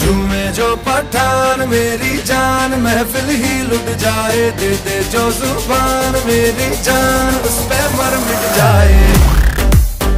झूमे जो पठान मेरी जान, महफिल ही लुट जाए, दे दे जो जुबान मेरी जान।